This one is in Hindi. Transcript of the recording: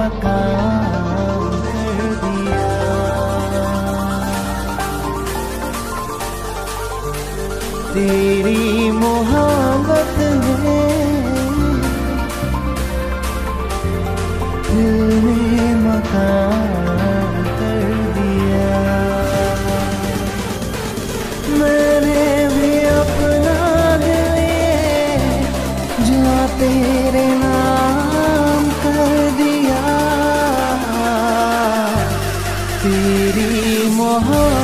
मकान कर दिया। तेरी मोहब्बत ने दिल में मकान कर दिया। मैंने भी अपना दिल जहाँ तेरे नाम कर दिया। तेरी मोहब्बत